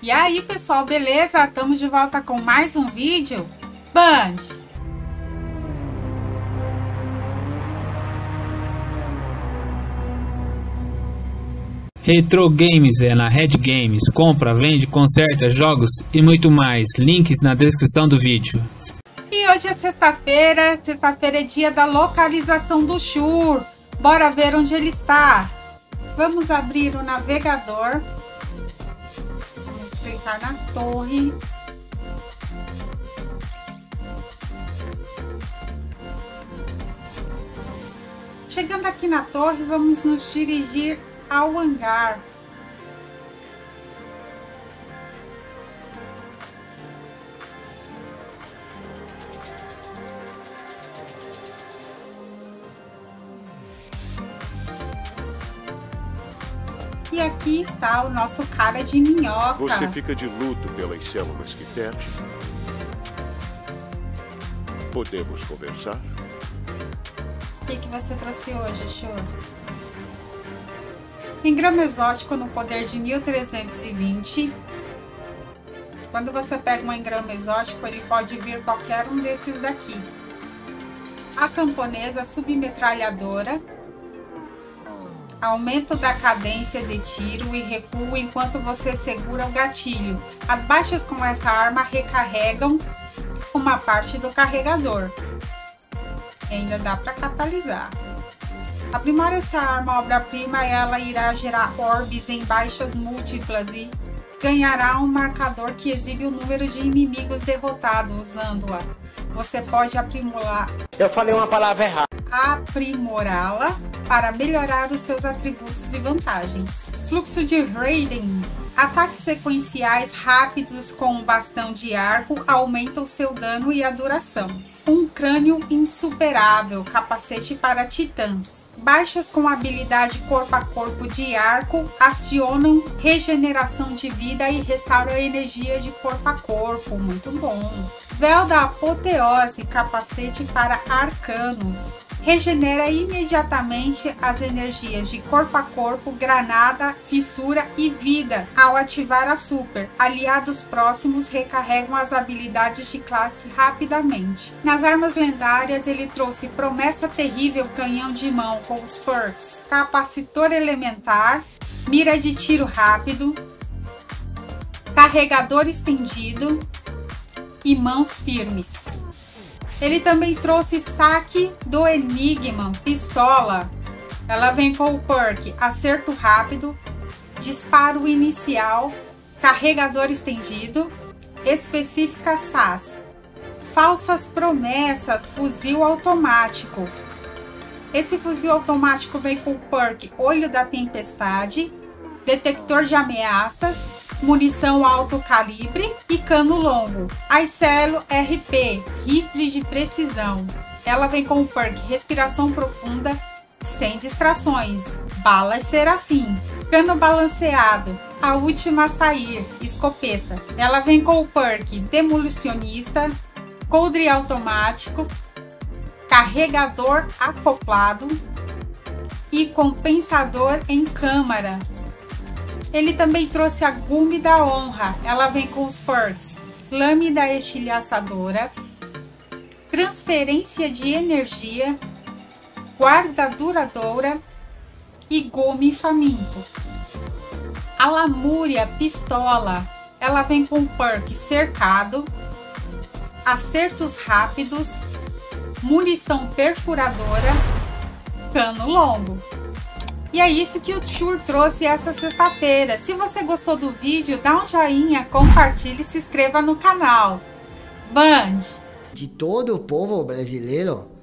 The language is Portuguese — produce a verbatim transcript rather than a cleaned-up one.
E aí pessoal, beleza? Estamos de volta com mais um vídeo Band. Retro Games é na Red Games, compra, vende, conserta, jogos e muito mais, links na descrição do vídeo. E hoje é sexta-feira, sexta-feira é dia da localização do Shur. Bora ver onde ele está. Vamos abrir o navegador. Vamos clicar na torre. Chegando aqui na torre, vamos nos dirigir ao hangar. E aqui está o nosso cara de minhoca. Você fica de luto pelas células que perde? Podemos conversar? O que, que você trouxe hoje, Shur? Engrama exótico no poder de mil trezentos e vinte. Quando você pega um engrama exótico, ele pode vir qualquer um desses daqui. A camponesa submetralhadora. Aumento da cadência de tiro e recuo enquanto você segura o gatilho. As baixas com essa arma recarregam uma parte do carregador. E ainda dá para catalisar. Aprimora essa arma obra-prima, ela irá gerar orbes em baixas múltiplas e ganhará um marcador que exibe o número de inimigos derrotados usando-a. Você pode aprimorar. Eu falei uma palavra errada. Aprimorá-la para melhorar os seus atributos e vantagens. Fluxo de Raiden. Ataques sequenciais rápidos com um bastão de arco aumentam o seu dano e a duração. Um crânio insuperável, capacete para titãs. Baixas com habilidade corpo a corpo de arco acionam regeneração de vida e restauram a energia de corpo a corpo. Muito bom. Véu da apoteose, capacete para arcanos. Regenera imediatamente as energias de corpo a corpo, granada, fissura e vida. Ao ativar a super, aliados próximos recarregam as habilidades de classe rapidamente. Nas armas lendárias, ele trouxe promessa terrível, canhão de mão com os perks capacitor elementar, mira de tiro rápido, carregador estendido e mãos firmes. Ele também trouxe saque do Enigma, pistola. Ela vem com o perk acerto rápido, disparo inicial, carregador estendido, específica S A S. Falsas promessas, fuzil automático. Esse fuzil automático vem com o perk olho da tempestade, detector de ameaças, munição alto calibre e cano longo. Aicelo R P, rifle de precisão. Ela vem com o perk respiração profunda, sem distrações. Balas Serafim, cano balanceado, a última a sair, escopeta. Ela vem com o perk demolicionista, coldre automático, carregador acoplado e compensador em câmara. Ele também trouxe a Gume da Honra. Ela vem com os perks Lâmina Estilhaçadora, Transferência de Energia, Guarda Duradoura e Gume Faminto. A Lamúria Pistola. Ela vem com o perk Cercado, Acertos Rápidos, Munição Perfuradora, Cano Longo. E é isso que o Shur trouxe essa sexta-feira. Se você gostou do vídeo, dá um joinha, compartilhe e se inscreva no canal. Band! De todo o povo brasileiro,